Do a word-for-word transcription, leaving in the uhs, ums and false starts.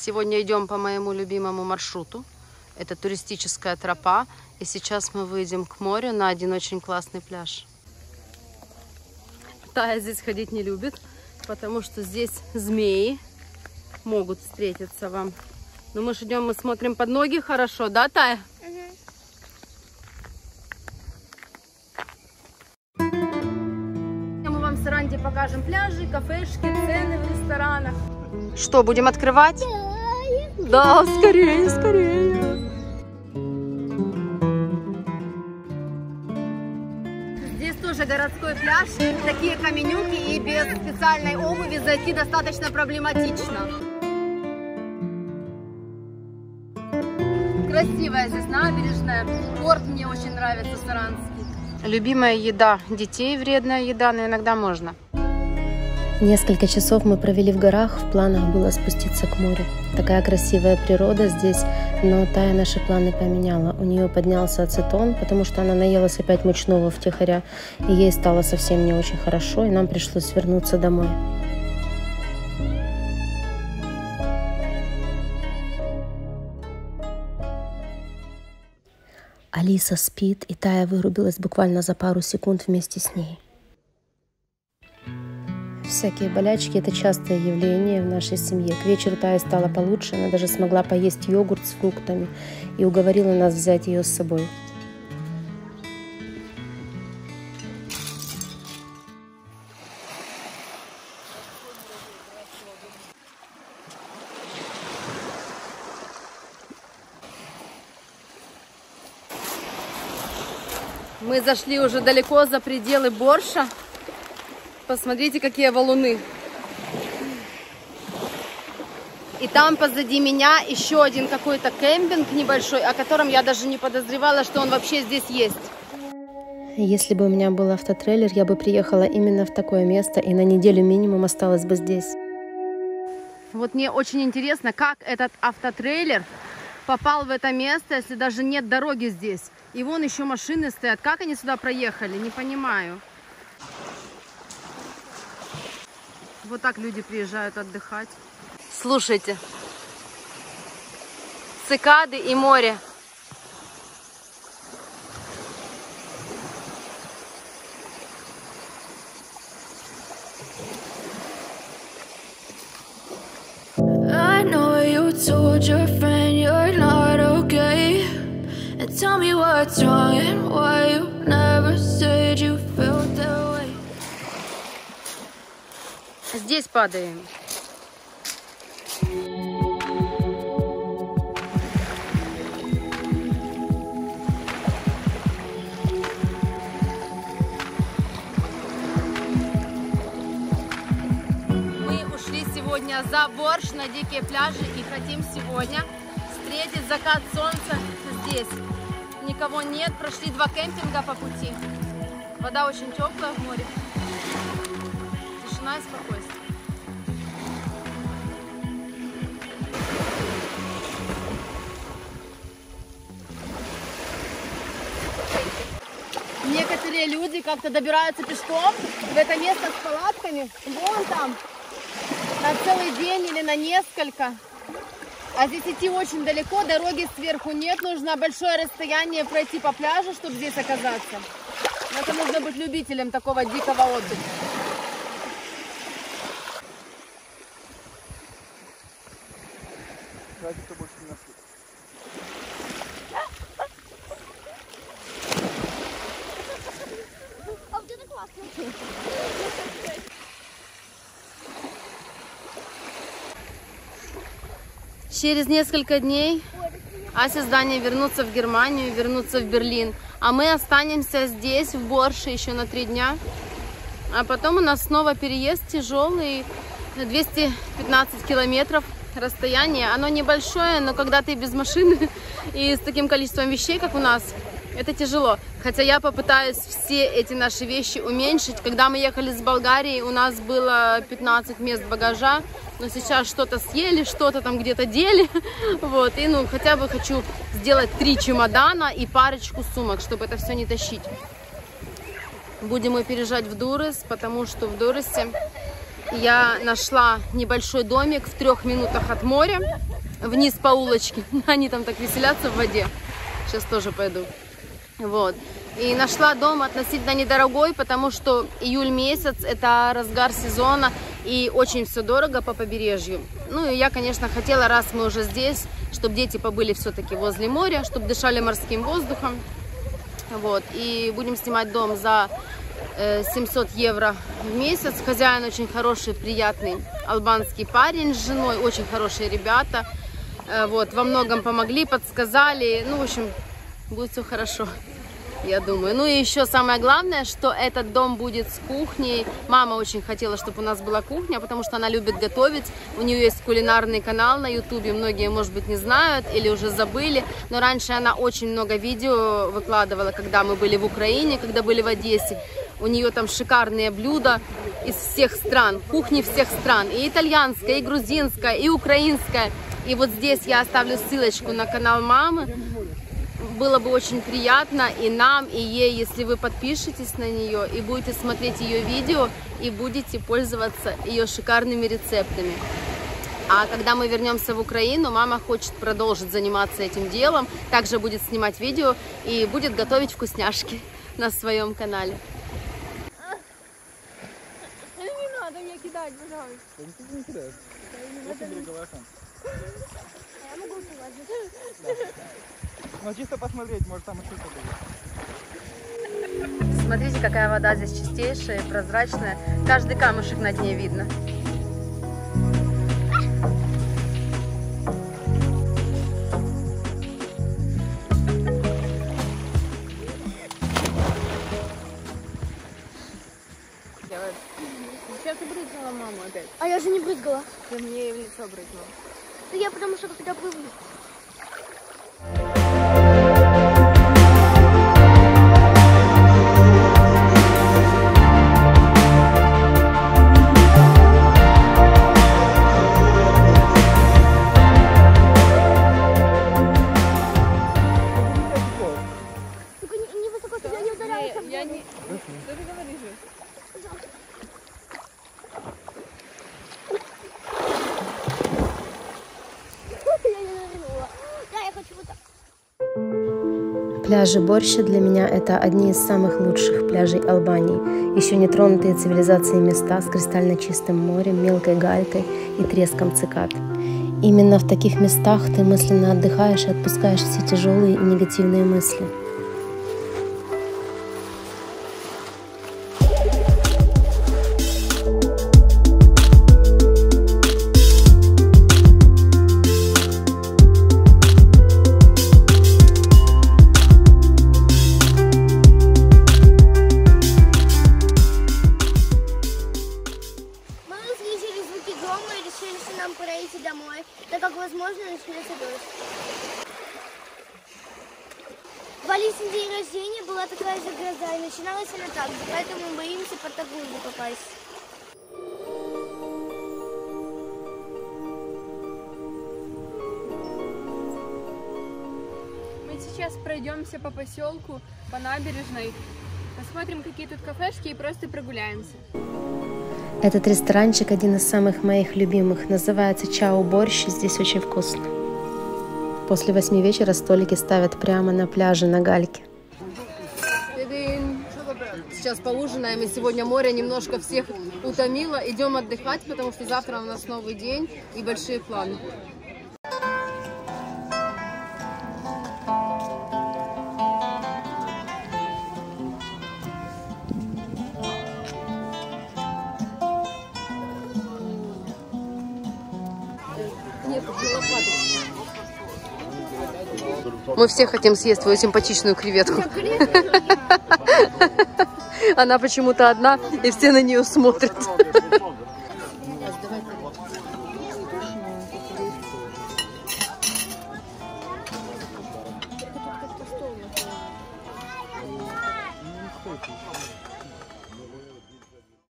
Сегодня идем по моему любимому маршруту. Это туристическая тропа. И сейчас мы выйдем к морю на один очень классный пляж. Тая здесь ходить не любит, потому что здесь змеи могут встретиться вам. Но мы же идем, мы смотрим под ноги хорошо, да, Тая? Угу. Мы вам в Саранте покажем пляжи, кафешки, цены в ресторанах. Что, будем открывать? Да, скорее, скорее. Здесь тоже городской пляж. Такие каменюки, и без специальной обуви зайти достаточно проблематично. Красивая здесь набережная. Порт мне очень нравится, саранский. Любимая еда детей, вредная еда, но иногда можно. Несколько часов мы провели в горах, в планах было спуститься к морю. Такая красивая природа здесь, но Тая наши планы поменяла. У нее поднялся ацетон, потому что она наелась опять мучного втихаря, и ей стало совсем не очень хорошо, и нам пришлось вернуться домой. Алиса спит, и Тая вырубилась буквально за пару секунд вместе с ней. Всякие болячки – это частое явление в нашей семье. К вечеру Тае стало получше, она даже смогла поесть йогурт с фруктами и уговорила нас взять ее с собой. Мы зашли уже далеко за пределы Борша. Посмотрите, какие валуны. И там позади меня еще один какой-то кемпинг небольшой, о котором я даже не подозревала, что он вообще здесь есть. Если бы у меня был автотрейлер, я бы приехала именно в такое место и на неделю минимум осталась бы здесь. Вот мне очень интересно, как этот автотрейлер попал в это место, если даже нет дороги здесь. И вон еще машины стоят. Как они сюда проехали? Не понимаю. Вот так люди приезжают отдыхать. Слушайте. Цикады и море. I know you told your friend you're not okay. And tell me what's wrong and why you never said you felt that way. Здесь падаем. Мы ушли сегодня за Борш на дикие пляжи и хотим сегодня встретить закат солнца здесь. Никого нет, прошли два кемпинга по пути. Вода очень теплая в море. Тишина и спокойствие. Некоторые люди как-то добираются пешком в это место с палатками. Вон там. На целый день или на несколько. А здесь идти очень далеко, дороги сверху нет. Нужно большое расстояние пройти по пляжу, чтобы здесь оказаться. Это нужно быть любителем такого дикого отдыха. Через несколько дней Ася с Даней вернутся в Германию, вернутся в Берлин. А мы останемся здесь, в Борше, еще на три дня. А потом у нас снова переезд тяжелый, двести пятнадцать километров расстояние. Оно небольшое, но когда ты без машины и с таким количеством вещей, как у нас, это тяжело. Хотя я попытаюсь все эти наши вещи уменьшить. Когда мы ехали с Болгарии, у нас было пятнадцать мест багажа. Но сейчас что-то съели, что-то там где-то дели. Вот. И ну хотя бы хочу сделать три чемодана и парочку сумок, чтобы это все не тащить. Будем мы переезжать в Дуррес, потому что в Дурресе я нашла небольшой домик в трех минутах от моря, вниз по улочке. Они там так веселятся в воде. Сейчас тоже пойду. Вот. И нашла дом относительно недорогой, потому что июль месяц, это разгар сезона, и очень все дорого по побережью. Ну и я, конечно, хотела, раз мы уже здесь, чтобы дети побыли все-таки возле моря, чтобы дышали морским воздухом. Вот. И будем снимать дом за э, семьсот евро в месяц. Хозяин очень хороший, приятный албанский парень с женой, очень хорошие ребята. Э, вот. Во многом помогли, подсказали. Ну, в общем, будет все хорошо, я думаю. Ну и еще самое главное, что этот дом будет с кухней. Мама очень хотела, чтобы у нас была кухня, потому что она любит готовить. У нее есть кулинарный канал на ютубе, многие, может быть, не знают или уже забыли. Но раньше она очень много видео выкладывала, когда мы были в Украине, когда были в Одессе. У нее там шикарные блюда из всех стран, кухни всех стран. И итальянская, и грузинская, и украинская. И вот здесь я оставлю ссылочку на канал мамы. Было бы очень приятно и нам, и ей, если вы подпишетесь на нее и будете смотреть ее видео и будете пользоваться ее шикарными рецептами. А когда мы вернемся в Украину, мама хочет продолжить заниматься этим делом, также будет снимать видео и будет готовить вкусняшки на своем канале. Не надо мне кидать, пожалуйста. Да никто не кидает. Это береговая охрана. Я могу положить. Ну чисто посмотреть, может там еще что-то есть. Смотрите, какая вода здесь чистейшая и прозрачная. Каждый камушек на дне видно. Сейчас ты брызгала маму опять. А я же не брызгала. Ты мне в лицо брызгала. Да я потому что когда плыву. Только не, не высоко, чтобы я не ударялась об Я воду. не... Что ты говоришь? Я не нырнула. Да, я хочу вот так. Пляжи Борща для меня – это одни из самых лучших пляжей Албании. Еще не тронутые цивилизацией места с кристально чистым морем, мелкой галькой и треском цикад. Именно в таких местах ты мысленно отдыхаешь и отпускаешь все тяжелые и негативные мысли. Мы услышали звуки грома и решили, что нам пора идти домой, так как, возможно, начнется дождь. В Алисин день рождения была такая же гроза, и начиналась она так же, поэтому мы боимся под такую же попасть. Мы сейчас пройдемся по поселку, по набережной, посмотрим, какие тут кафешки и просто прогуляемся. Этот ресторанчик один из самых моих любимых. Называется «Чао Борщ». Здесь очень вкусно. После восьми вечера столики ставят прямо на пляже на гальке. Сейчас поужинаем, и сегодня море немножко всех утомило. Идем отдыхать, потому что завтра у нас новый день и большие планы. Мы все хотим съесть твою симпатичную креветку. Она почему-то одна, и все на нее смотрят.